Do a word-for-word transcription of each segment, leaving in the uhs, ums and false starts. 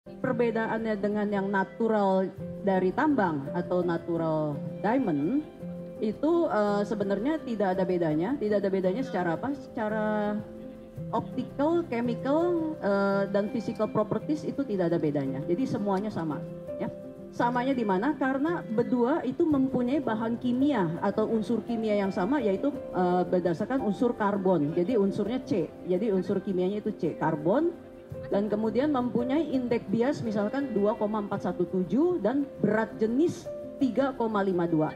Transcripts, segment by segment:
Perbedaannya dengan yang natural dari tambang atau natural diamond itu uh, sebenarnya tidak ada bedanya, tidak ada bedanya secara apa? Secara optical, chemical, uh, dan physical properties itu tidak ada bedanya. Jadi semuanya sama, ya. Samanya di mana? Karena berdua itu mempunyai bahan kimia atau unsur kimia yang sama, yaitu uh, berdasarkan unsur karbon. Jadi unsurnya C. Jadi unsur kimianya itu C, karbon. Dan kemudian mempunyai indeks bias misalkan dua koma empat satu tujuh dan berat jenis tiga koma lima dua.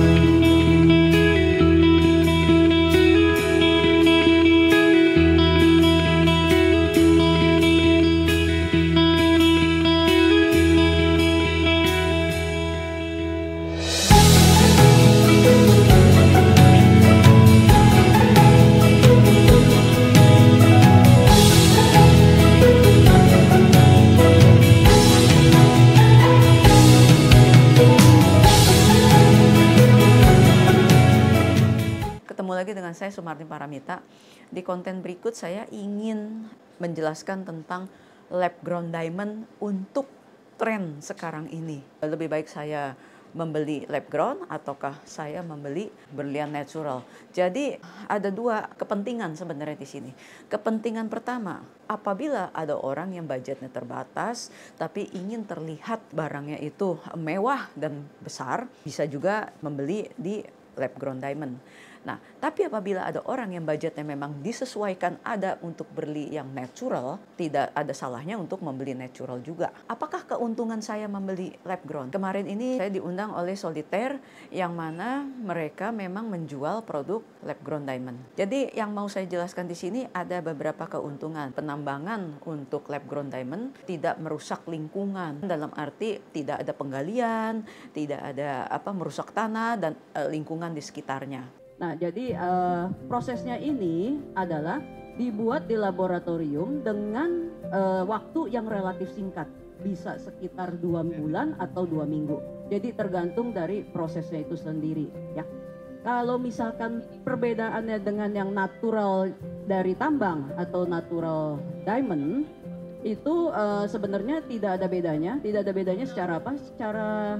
Ketemu lagi dengan saya Sumarni Paramita. Di konten berikut saya ingin menjelaskan tentang lab grown diamond untuk tren sekarang ini. Lebih baik saya membeli lab grown ataukah saya membeli berlian natural. Jadi ada dua kepentingan sebenarnya di sini. Kepentingan pertama, apabila ada orang yang budgetnya terbatas tapi ingin terlihat barangnya itu mewah dan besar, bisa juga membeli di lab grown diamond. Nah, tapi apabila ada orang yang budgetnya memang disesuaikan ada untuk beli yang natural, tidak ada salahnya untuk membeli natural juga. Apakah keuntungan saya membeli lab grown? Kemarin ini saya diundang oleh Solitaire yang mana mereka memang menjual produk lab grown diamond. Jadi yang mau saya jelaskan di sini ada beberapa keuntungan. Penambangan untuk lab grown diamond tidak merusak lingkungan, dalam arti tidak ada penggalian, tidak ada apa merusak tanah dan e, lingkungan di sekitarnya. Nah, jadi uh, prosesnya ini adalah dibuat di laboratorium dengan uh, waktu yang relatif singkat, bisa sekitar dua bulan atau dua minggu. Jadi tergantung dari prosesnya itu sendiri, ya. Kalau misalkan perbedaannya dengan yang natural dari tambang atau natural diamond itu uh, sebenarnya tidak ada bedanya, tidak ada bedanya secara apa? Secara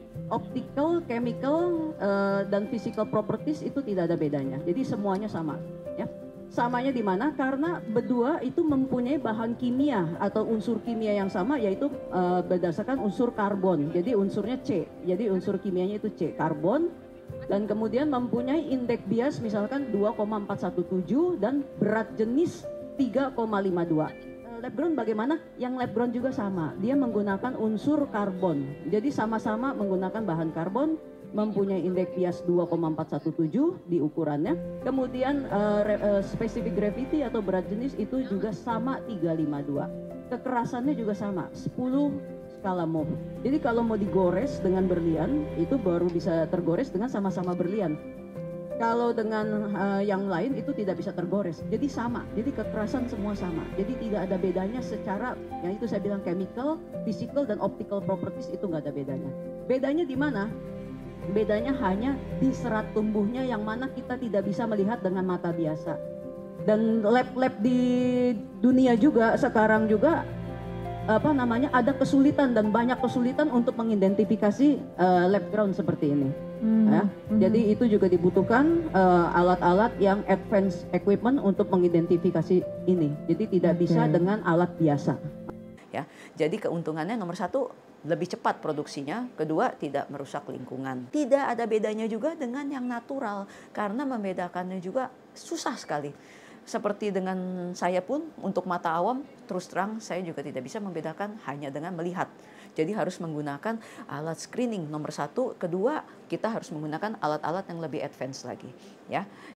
optical, chemical, uh, dan physical properties itu tidak ada bedanya. Jadi semuanya sama, ya. Samanya di mana? Karena berdua itu mempunyai bahan kimia atau unsur kimia yang sama, yaitu uh, berdasarkan unsur karbon. Jadi unsurnya C. Jadi unsur kimianya itu C, karbon. Dan kemudian mempunyai indeks bias misalkan dua koma empat satu tujuh dan berat jenis tiga koma lima dua. Lab grown bagaimana? Yang lab grown juga sama, dia menggunakan unsur karbon. Jadi sama-sama menggunakan bahan karbon, mempunyai indeks bias dua koma empat satu tujuh di ukurannya. Kemudian uh, uh, specific gravity atau berat jenis itu juga sama tiga lima dua. Kekerasannya juga sama, sepuluh skala mov. Jadi kalau mau digores dengan berlian, itu baru bisa tergores dengan sama-sama berlian. Kalau dengan uh, yang lain itu tidak bisa tergores, jadi sama, jadi kekerasan semua sama, jadi tidak ada bedanya secara, yang itu saya bilang chemical, physical, dan optical properties itu nggak ada bedanya. Bedanya di mana? Bedanya hanya di serat tumbuhnya yang mana kita tidak bisa melihat dengan mata biasa. Dan lab-lab di dunia juga sekarang juga apa namanya ada kesulitan dan banyak kesulitan untuk mengidentifikasi uh, lab grown seperti ini. Hmm. Ya. Hmm. Jadi itu juga dibutuhkan alat-alat uh, yang advanced equipment untuk mengidentifikasi ini. Jadi tidak okay. bisa dengan alat biasa. Ya, jadi keuntungannya nomor satu lebih cepat produksinya, kedua tidak merusak lingkungan. Tidak ada bedanya juga dengan yang natural karena membedakannya juga susah sekali. Seperti dengan saya pun untuk mata awam terus terang saya juga tidak bisa membedakan hanya dengan melihat. Jadi harus menggunakan alat screening nomor satu, kedua kita harus menggunakan alat-alat yang lebih advance lagi, ya.